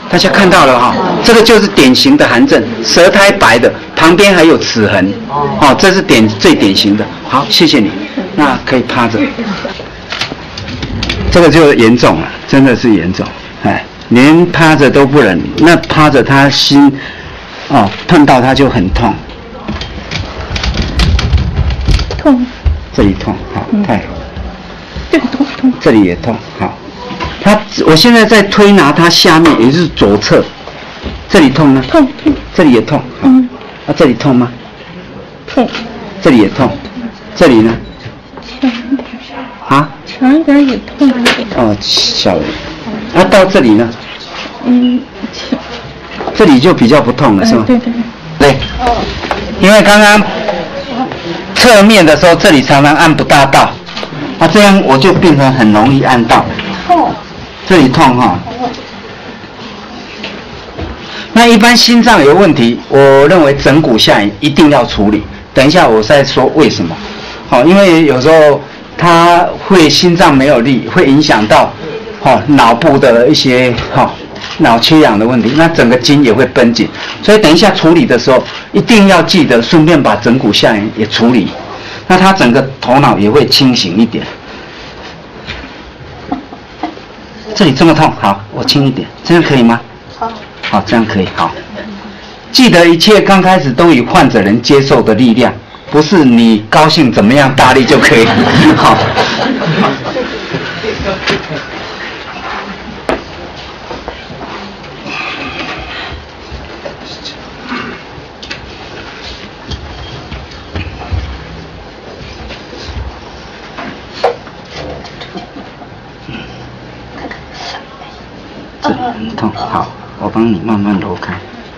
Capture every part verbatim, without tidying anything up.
大家看到了哈、哦，这个就是典型的寒症，舌苔白的，旁边还有齿痕，哦，这是典最典型的。好，谢谢你，那可以趴着。这个就严重了，真的是严重，哎，连趴着都不能，那趴着他心，哦，碰到他就很痛， 痛， 这里痛，好，太好， 这里痛痛， 这里也痛，好。他，我现在在推拿他下面，也就是左侧，这里痛呢？ 痛痛， 这里也痛。嗯。啊，这里痛吗？ 痛。 这里也痛。这里呢？ 强一点。 啊？ 强一点也痛一点。 哦，小一点。啊，到这里呢？ 嗯，强。 这里就比较不痛了，是吗？ 对对。 对。哦。因为刚刚侧面的时候，这里常常按不大到，啊，这样我就变成很容易按到。 痛。 这里痛哈，那一般心脏有问题，我认为枕骨下沿一定要处理。等一下我再说为什么。好，因为有时候它会心脏没有力，会影响到哦脑部的一些哈脑缺氧的问题，那整个筋也会绷紧。所以等一下处理的时候，一定要记得顺便把枕骨下沿也处理，那他整个头脑也会清醒一点。这里这么痛，好，我轻一点，这样可以吗？好，好，这样可以，好。记得一切刚开始都以患者能接受的力量，不是你高兴怎么样大力就可以。好。这里很痛，好，我帮你慢慢揉开。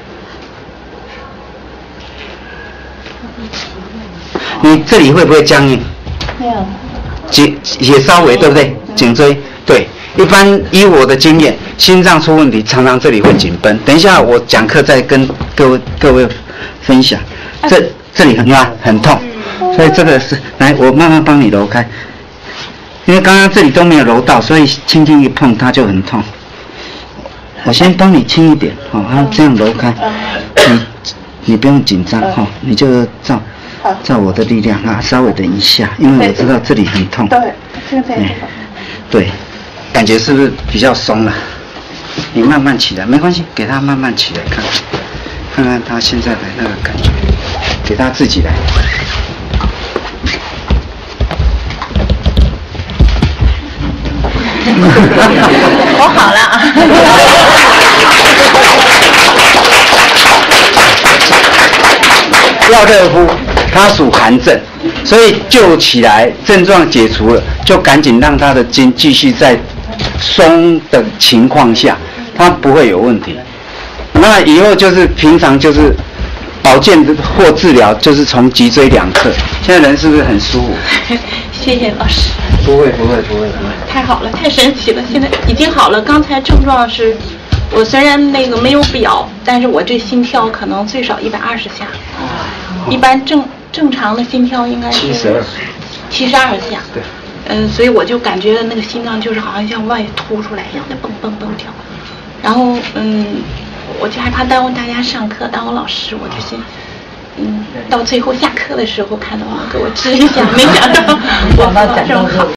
你这里会不会僵硬？ 没有。 颈也稍微对不对？颈椎对，一般以我的经验，心脏出问题常常这里会紧绷。等一下我讲课再跟各位各位分享。这这里很啊很痛，所以这个是来我慢慢帮你揉开。因为刚刚这里都没有揉到，所以轻轻一碰它就很痛。我先帮你轻一点，好、哦，然后这样揉开，你你不用紧张哈、哦，你就照照我的力量啊，稍微等一下，因为我知道这里很痛。 对，现在、嗯、 对，感觉是不是比较松了？你慢慢起来，没关系，给他慢慢起来看，看看他现在的那个感觉，给他自己来。 我好了啊。 廖热夫他属寒症，所以救起来症状解除了，就赶紧让他的筋继续在松的情况下，他不会有问题。那以后就是平常就是保健或治疗，就是从脊椎两侧。现在人是不是很舒服？ 谢谢老师。 不会不会不会不会。 太好了，太神奇了！现在已经好了。刚才症状是，我虽然那个没有表，但是我这心跳可能最少一百二十下。一般正正常的心跳应该是七十二，七十二下。对。嗯，所以我就感觉那个心脏就是好像向外凸出来一样的蹦蹦蹦跳。然后嗯，我就害怕耽误大家上课，耽误老师，我就先嗯，到最后下课的时候看到我给我治一下，没想到我正好。